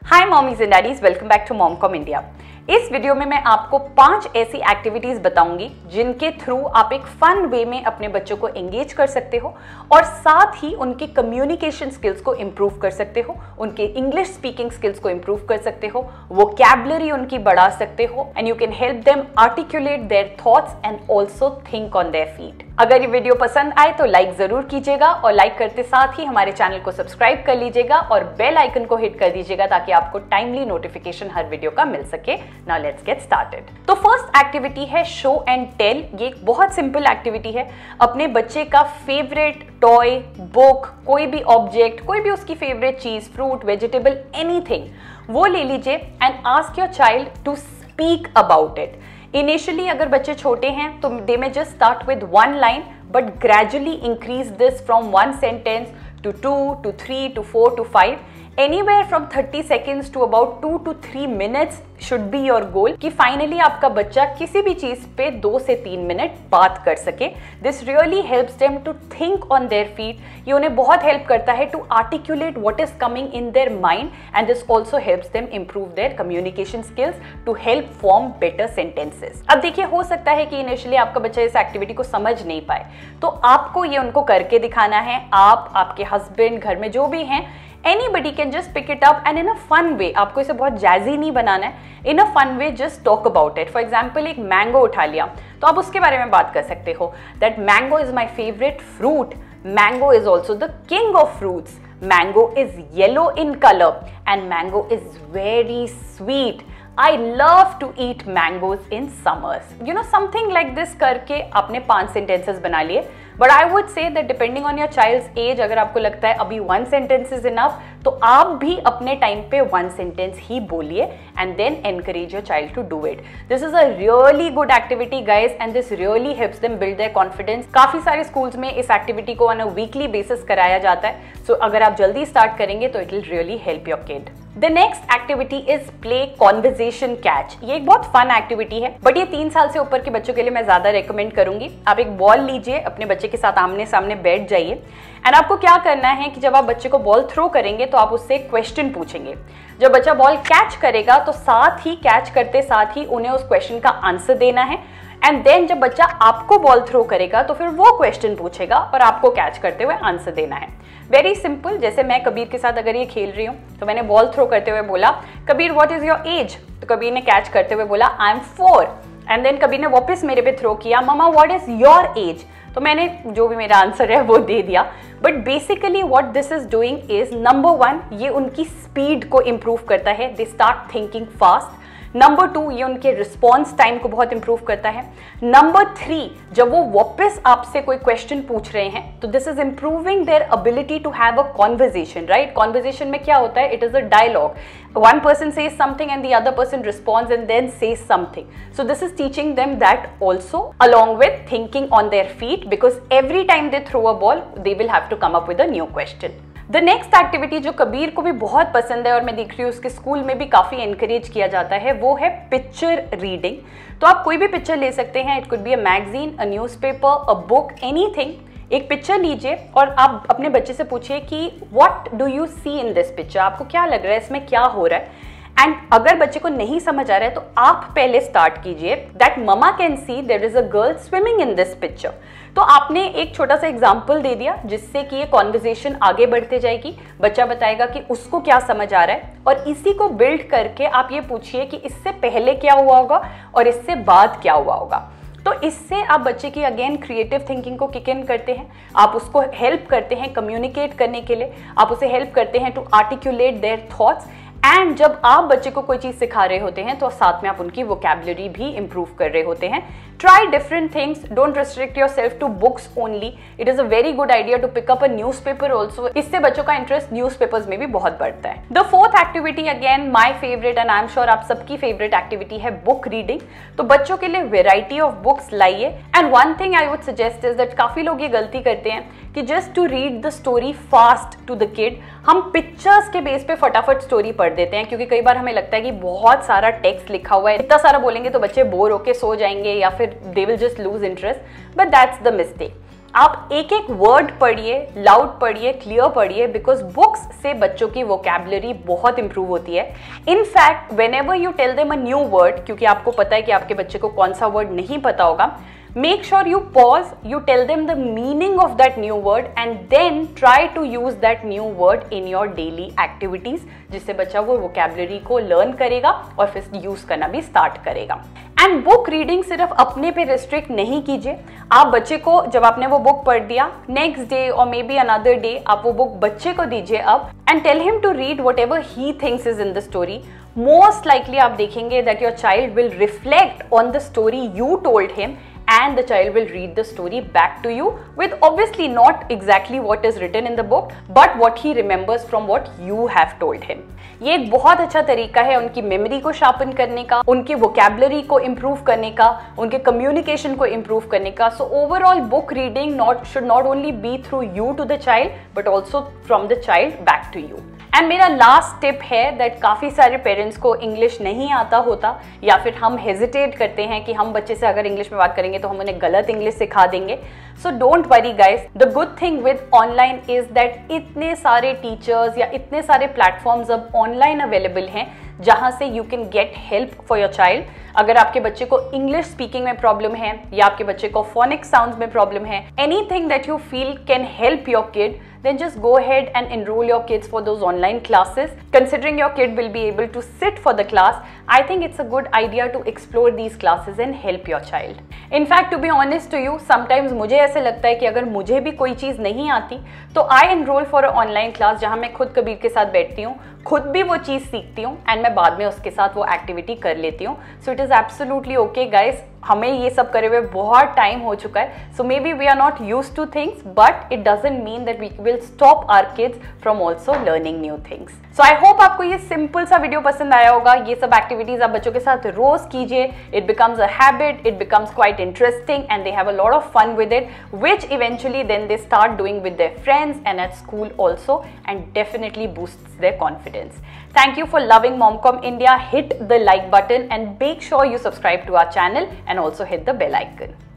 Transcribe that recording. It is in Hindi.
Hi mommies and daddies, welcome back to MomCom India. इस वीडियो में मैं आपको 5 ऐसी एक्टिविटीज बताऊंगी जिनके थ्रू आप एक फन वे में अपने बच्चों को एंगेज कर सकते हो और साथ ही उनके कम्युनिकेशन स्किल्स को इंप्रूव कर सकते हो, उनके इंग्लिश स्पीकिंग स्किल्स को इंप्रूव कर सकते हो, वोकैबुलरी उनकी बढ़ा सकते हो and you can help them articulate their thoughts and also think on their feet. अगर ये वीडियो पसंद आए तो लाइक जरूर कीजिएगा और लाइक करते साथ ही हमारे चैनल को सब्सक्राइब कर लीजिएगा और बेल आइकन को हिट कर दीजिएगा ताकि आपको टाइमली नोटिफिकेशन हर वीडियो का मिल सके। Now let's get started. तो फर्स्ट एक्टिविटी है शो एंड टेल। ये एक बहुत सिंपल एक्टिविटी है। अपने बच्चे का फेवरेट टॉय, बुक, कोई भी ऑब्जेक्ट, कोई भी उसकी फेवरेट चीज, फ्रूट, वेजिटेबल, एनीथिंग, वो ले लीजिए and ask your child to speak about it. Initially अगर बच्चे छोटे हैं तो they may just start with 1 line but gradually increase this from 1 sentence to 2 to 3 to 4 to 5, anywhere from 30 seconds to about 2 to 3 minutes should be your goal कि फाइनली आपका बच्चा किसी भी चीज पे 2 से 3 मिनट बात कर सके। This really helps them to think on their feet. ये उन्हें बहुत हेल्प करता है to articulate what is coming in their mind and this also helps them improve their communication skills to help form better sentences. अब देखिए, हो सकता है कि इनिशियली आपका बच्चा इस एक्टिविटी को समझ नहीं पाए, तो आपको ये उनको करके दिखाना है। आप, आपके हस्बैंड, घर में जो भी हैं, anybody can just pick it up and in a fun way, आपको इसे बहुत जैजी नहीं बनाना है, in a fun way just talk about it. For example, एक मैंगो उठा लिया तो आप उसके बारे में बात कर सकते हो that mango is my favorite fruit, mango is also the king of fruits, mango is yellow in color and mango is very sweet, I love to eat mangoes in summers. You know, something like this करके आपने 5 sentences बना लिए। But I would say that depending on your child's age, अगर आपको लगता है अभी 1 sentence is enough, तो आप भी अपने टाइम पे 1 sentence ही बोलिए and then encourage your child to do it. This is a really good activity, guys, and this really helps them build their confidence. काफी सारे schools में इस activity को on a weekly basis कराया जाता है, so अगर आप जल्दी start करेंगे तो it will really help your kid. The next activity is play conversation catch. ये एक बहुत fun activity है, but ये 3 साल से ऊपर के बच्चों के लिए मैं ज्यादा recommend करूंगी। आप एक बॉल लीजिए, अपने बच्चे के साथ आमने सामने बैठ जाइए एंड आपको क्या करना है कि जब आप बच्चे को बॉल थ्रो करेंगे तो आप उससे क्वेश्चन पूछेंगे। जब बच्चा बॉल कैच करेगा तो साथ ही कैच करते साथ ही उन्हें उस क्वेश्चन का आंसर देना है एंड देन जब बच्चा आपको बॉल थ्रो करेगा तो फिर वो क्वेश्चन पूछेगा और आपको कैच करते हुए आंसर देना है। Very simple. जैसे मैं कबीर के साथ अगर ये खेल रही हूँ तो मैंने बॉल थ्रो करते हुए बोला, Kabir what is your age? तो कबीर ने कैच करते हुए बोला, I am 4 and then Kabir ने वापस मेरे पे थ्रो किया, mama what is your age? तो मैंने जो भी मेरा आंसर है वो दे दिया। But basically what this is doing is, number 1, ये उनकी स्पीड को इंप्रूव करता है, they start thinking fast. Number 2, ये उनके रिस्पॉन्स टाइम को बहुत इंप्रूव करता है। नंबर 3, जब वो वापस आपसे कोई क्वेश्चन पूछ रहे हैं तो this is improving their ability to have a conversation, right? Conversation में क्या होता है? It is a dialogue. One person says something and the other person responds and then says something. So this is teaching them that also, along with thinking on their feet, because every time they throw a ball, they will have to come up with a new question. The next activity जो कबीर को भी बहुत पसंद है और मैं देख रही हूँ उसके स्कूल में भी काफ़ी encourage किया जाता है, वो है पिक्चर रीडिंग। तो आप कोई भी पिक्चर ले सकते हैं। It could be a magazine, a newspaper, a book, anything. एक पिक्चर लीजिए और आप अपने बच्चे से पूछिए कि what do you see in this picture? आपको क्या लग रहा है, इसमें क्या हो रहा है? एंड अगर बच्चे को नहीं समझ आ रहा है तो आप पहले स्टार्ट कीजिए that mama can see there is a girl swimming in this picture. तो आपने एक छोटा सा एग्जाम्पल दे दिया जिससे कि ये कॉन्वर्जेशन आगे बढ़ते जाएगी। बच्चा बताएगा कि उसको क्या समझ आ रहा है और इसी को बिल्ड करके आप ये पूछिए कि इससे पहले क्या हुआ होगा और इससे बाद क्या हुआ होगा। तो इससे आप बच्चे की अगेन क्रिएटिव थिंकिंग को किक इन करते हैं, आप उसको हेल्प करते हैं कम्युनिकेट करने के लिए, आप उसे हेल्प करते हैं to articulate their thoughts and जब आप बच्चे को कोई चीज सिखा रहे होते हैं तो साथ में आप उनकी वोकैबुलरी भी इंप्रूव कर रहे होते हैं। Try different things. Don't restrict yourself to books only. It is a very good idea to pick up a newspaper also. इससे बच्चों का इंटरेस्ट न्यूज़पेपर्स में भी बहुत बढ़ता है। The fourth activity again my favorite and I'm sure आप सबकी favorite activity है book reading. तो बच्चों के लिए variety of books लाइए। And one thing I would suggest is that काफी लोग ये गलती करते हैं कि just to read the story fast to the kid, हम पिक्चर्स के बेस पे फटाफट स्टोरी पढ़ देते हैं क्योंकि कई बार हमें लगता है कि बहुत सारा टेक्स्ट लिखा हुआ है, इतना सारा बोलेंगे तो बच्चे बोर होके सो जाएंगे या फिर they will just lose interest, but that's the mistake. आप एक एक वर्ड पढ़िए, लाउड पढ़िए, क्लियर पढ़िए, बिकॉज बुक्स से बच्चों की वोकैबुलरी बहुत इंप्रूव होती है। In fact whenever you tell them a new word, क्योंकि आपको पता है कि आपके बच्चे को कौन सा वर्ड नहीं पता होगा, make sure you pause, you tell them the meaning of that new word and then try to use that new word in your daily activities, जिससे बच्चा वो vocabulary को learn करेगा और फिर यूज करना भी स्टार्ट करेगा। एंड बुक रीडिंग सिर्फ अपने पे रिस्ट्रिक्ट नहीं कीजिए। आप बच्चे को जब आपने वो बुक पढ़ दिया, नेक्स्ट डे और मे बी अनदर डे आप वो बुक बच्चे को दीजिए अब, and tell him to read whatever he thinks is in the story. Most likely आप देखेंगे that your child will reflect on the story you told him, and the child will read the story back to you with obviously not exactly what is written in the book, but what he remembers from what you have told him. ये एक बहुत अच्छा तरीका है उनकी मेमोरी को शार्पन करने का, उनकी वोकैबुलरी को इम्प्रूव करने का, उनके कम्युनिकेशन को इम्प्रूव करने का। So overall book reading should not only be through you to the child but also from the child back to you. And मेरा लास्ट टिप है दैट काफ़ी सारे पेरेंट्स को इंग्लिश नहीं आता होता, या फिर हम हेजिटेट करते हैं कि हम बच्चे से अगर इंग्लिश में बात करेंगे तो हम उन्हें गलत इंग्लिश सिखा देंगे। So don't worry guys, the good thing with online is that इतने सारे टीचर्स या इतने सारे प्लेटफॉर्म्स अब ऑनलाइन अवेलेबल हैं जहां से you can get help for your child. अगर आपके बच्चे को इंग्लिश स्पीकिंग में प्रॉब्लम है या आपके बच्चे को फोनिक साउंड्स में प्रॉब्लम है, anything that you feel can help your kid, then just go ahead and enroll your kids for those online classes. Considering your kid will be able to sit for the class, I think it's a good idea to explore these classes and help your child. In fact, to be honest to you, sometimes मुझे ऐसे लगता है कि अगर मुझे भी कोई चीज़ नहीं आती तो I enroll for a online class जहाँ मैं खुद कबीर के साथ बैठती हूँ, खुद भी वो चीज़ सीखती हूँ एंड मैं बाद में उसके साथ वो एक्टिविटी कर लेती हूँ। So it is absolutely okay guys, हमें ये सब करे हुए बहुत टाइम हो चुका है। So may be we are not used to things but it doesn't mean that we will stop our kids from also learning new things. So I hope आपको ये सिंपल सा वीडियो पसंद आया होगा। ये सब एक्टिविटीज आप बच्चों के साथ रोज कीजिए, it becomes a habit, it becomes quite interesting and they have a lot of fun with it, which eventually then they start doing with their friends and at school also, and definitely boosts their confidence. Thank you for loving Momcom India. Hit the like button and make sure you subscribe to our channel and also hit the bell icon.